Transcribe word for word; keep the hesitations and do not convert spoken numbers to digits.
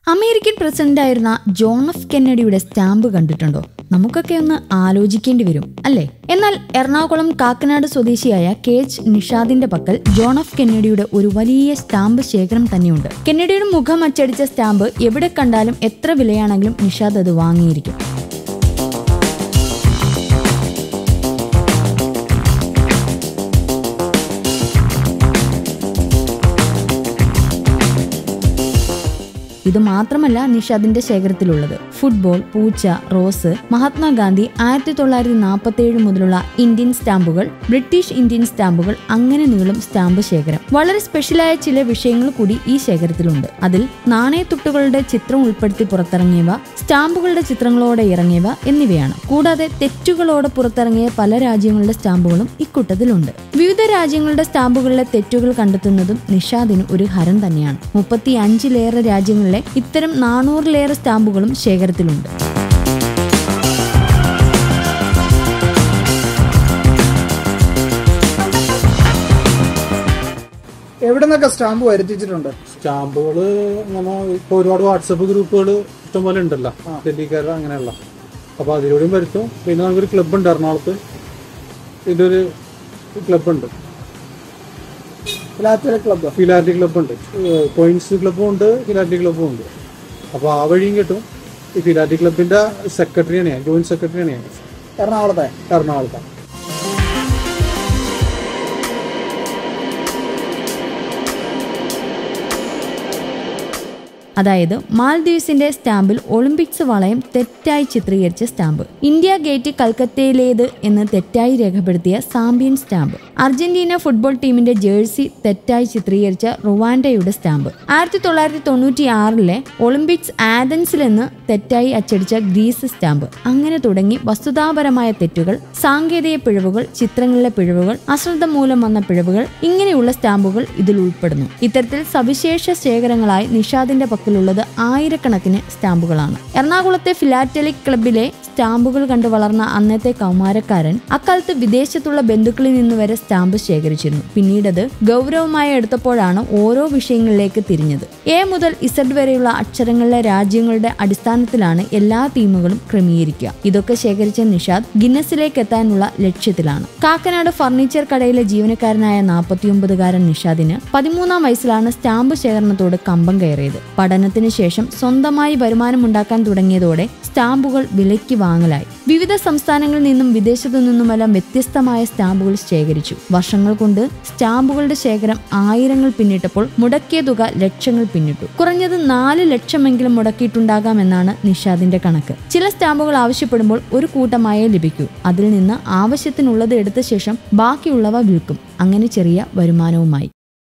American പ്രസിഡന്റായിരുന്ന John F കെന്നഡിയുടെ stamp കണ്ടിട്ടുണ്ടോ? നമുക്കൊക്കെ ഒന്ന് ആലോചിക്കേണ്ടി വരും അല്ലേ? എന്നാൽ എറണാകുളം കാക്കനാട് സ്വദേശിയായ കെ എച്ച് നിഷാദിന്റെ പക്കൽ ജോൺ എഫ് കെന്നഡിയുടെ ഒരു വലിയ സ്റ്റാമ്പ് ശേഖരം തന്നെയുണ്ട്. കെന്നഡിയുടെ മുഖം അച്ചടിച്ച സ്റ്റാമ്പ് എവിടെ കണ്ടാലും എത്ര വിലയാണെങ്കിലും നിഷാദ് അത് വാങ്ങിയിരിക്കും. ഇത് മാത്രമല്ല നിഷാദിന്റെ ശേഖരത്തിലുള്ളത്. ഫുട്ബോൾ, പൂച്ച, റോസ്, മഹാത്മാഗാന്ധി, ആയിരത്തി തൊള്ളായിരത്തി നാൽപ്പത്തി ഏഴ് മുതലുള്ള ഇന്ത്യൻ സ്റ്റാമ്പുകൾ, ബ്രിട്ടീഷ് ഇന്ത്യൻ സ്റ്റാമ്പുകൾ, അങ്ങനെ നീളും സ്റ്റാമ്പ് ശേഖരം. വളരെ സ്പെഷ്യലായ ചില വിഷയങ്ങൾ കൂടി ഈ ശേഖരത്തിലുണ്ട്. അതിൽ നാണയത്തുട്ടുകളുടെ ചിത്രം ഉൾപ്പെടുത്തി പുറത്തിറങ്ങിയവ, സ്റ്റാമ്പുകളുടെ ചിത്രങ്ങളോടെ ഇറങ്ങിയവ എന്നിവയാണ്. കൂടാതെ തെറ്റുകളോടെ പുറത്തിറങ്ങിയ പല രാജ്യങ്ങളുടെ സ്റ്റാമ്പുകളും ഇക്കൂട്ടത്തിലുണ്ട്. വിവിധ രാജ്യങ്ങളുടെ സ്റ്റാമ്പുകളിലെ തെറ്റുകൾ കണ്ടെത്തുന്നതും നിഷാദിന് ഒരു ഹരം തന്നെയാണ്. മുപ്പത്തി അഞ്ചിലേറെ രാജ്യങ്ങളിലെ ഇത്തരം നാനൂറിലേറെ സ്റ്റാമ്പുകളും ശേഖരത്തിലുണ്ട്. എവിടെ നിന്നൊക്കെ സ്റ്റാമ്പ് വരുത്തിച്ചിട്ടുണ്ട്? സ്റ്റാമ്പുകള് നമ്മൾ ഇപ്പൊ ഒരുപാട് വാട്സപ്പ് ഗ്രൂപ്പുകൾ ഇഷ്ടംപോലെ ഉണ്ടല്ലോ, ഡൽഹിക്കാർ അങ്ങനെയുള്ള. അപ്പൊ അതിലൂടെയും വരുത്തും. പിന്നെ നമുക്കൊരു ക്ലബ് ഉണ്ട് എറണാകുളത്ത്, ഇതൊരു ക്ലബ് ഉണ്ട്, ഫിലാറ്റലി ക്ലബ് ഫിലാറ്റലി ക്ലബ് ഉണ്ട്, കോയിൻസ് ക്ലബും ഉണ്ട്, ഫിലാറ്റലി ക്ലബും ഉണ്ട്. അപ്പൊ ആ വഴിയും കിട്ടും. ഈ ഫിലാറ്റലി ക്ലബിന്റെ സെക്രട്ടറിയാണ് ഞാൻ, ജോയിന്റ് സെക്രട്ടറിയാണ് ഞാൻ എറണാകുളത്തെ എറണാകുളത്തെ അതായത് മാൽദീവ്സിന്റെ സ്റ്റാമ്പിൽ ഒളിമ്പിക്സ് വളയം തെറ്റായി ചിത്രീകരിച്ച സ്റ്റാമ്പ്, ഇന്ത്യ ഗേറ്റ് കൽക്കത്തയിലേത് എന്ന് തെറ്റായി രേഖപ്പെടുത്തിയ സാമ്പിയൻ സ്റ്റാമ്പ്, അർജന്റീന ഫുട്ബോൾ ടീമിന്റെ ജേഴ്സി തെറ്റായി ചിത്രീകരിച്ച റുവാൻഡയുടെ സ്റ്റാമ്പ്, ആയിരത്തി തൊള്ളായിരത്തി തൊണ്ണൂറ്റി ആറിലെ ഒളിമ്പിക്സ് ആഥൻസിലെന്ന് തെറ്റായി അച്ചടിച്ച ഗ്രീസ് സ്റ്റാമ്പ്, അങ്ങനെ തുടങ്ങി വസ്തുതാപരമായ തെറ്റുകൾ, സാങ്കേതിക പിഴവുകൾ, ചിത്രങ്ങളിലെ പിഴവുകൾ, അശ്രദ്ധ മൂലം വന്ന പിഴവുകൾ, ഇങ്ങനെയുള്ള സ്റ്റാമ്പുകൾ ഇതിൽ ഉൾപ്പെടുന്നു. ഇത്തരത്തിൽ സവിശേഷ ശേഖരങ്ങളായി നിഷാദിന്റെ ുള്ളത് ആയിരക്കണക്കിന് സ്റ്റാമ്പുകളാണ്. എറണാകുളത്തെ ഫിലാറ്റലിക് ക്ലബിലെ സ്റ്റാമ്പുകൾ കണ്ടു വളർന്ന അന്നത്തെ കൗമാരക്കാരൻ അക്കാലത്ത് വിദേശത്തുള്ള ബന്ധുക്കളിൽ നിന്ന് വരെ സ്റ്റാമ്പ് ശേഖരിച്ചിരുന്നു. പിന്നീടത് ഗൗരവമായി എടുത്തപ്പോഴാണ് ഓരോ വിഷയങ്ങളിലേക്ക് തിരിഞ്ഞത്. എ മുതൽ ഇസഡ് വരെയുള്ള അക്ഷരങ്ങളിലെ രാജ്യങ്ങളുടെ അടിസ്ഥാനത്തിലാണ് എല്ലാ ടീമുകളും ക്രമീകരിക്കുക. ഇതൊക്കെ ശേഖരിച്ച നിഷാദ് ഗിന്നസിലേക്ക് എത്താനുള്ള ലക്ഷ്യത്തിലാണ്. കാക്കനാട് ഫർണിച്ചർ കടയിലെ ജീവനക്കാരനായ നാൽപ്പത്തിയൊമ്പതുകാരൻ നിഷാദിന് പതിമൂന്നാം വയസ്സിലാണ് സ്റ്റാമ്പ് ശേഖരണത്തോട് കമ്പം കയറിയത്. പഠനത്തിന് ശേഷം സ്വന്തമായി വരുമാനമുണ്ടാക്കാൻ തുടങ്ങിയതോടെ സ്റ്റാമ്പുകൾ വിലയ്ക്ക് വാങ്ങലായി. വിവിധ സംസ്ഥാനങ്ങളിൽ നിന്നും വിദേശത്തു നിന്നുമെല്ലാം വ്യത്യസ്തമായ സ്റ്റാമ്പുകൾ ശേഖരിച്ചു. വർഷങ്ങൾ കൊണ്ട് സ്റ്റാമ്പുകളുടെ ശേഖരം ആയിരങ്ങൾ പിന്നിട്ടപ്പോൾ മുടക്കിയ തുക ലക്ഷങ്ങൾ പിന്നിട്ടു. കുറഞ്ഞത് നാല് ലക്ഷമെങ്കിലും മുടക്കിയിട്ടുണ്ടാകാമെന്നാണ് നിഷാദിന്റെ കണക്ക്. ചില സ്റ്റാമ്പുകൾ ആവശ്യപ്പെടുമ്പോൾ ഒരു കൂട്ടമായേ ലഭിക്കൂ. അതിൽ നിന്ന് ആവശ്യത്തിനുള്ളത് എടുത്ത ശേഷം ബാക്കിയുള്ളവ വിൽക്കും. അങ്ങനെ ചെറിയ വരുമാനവുമായി.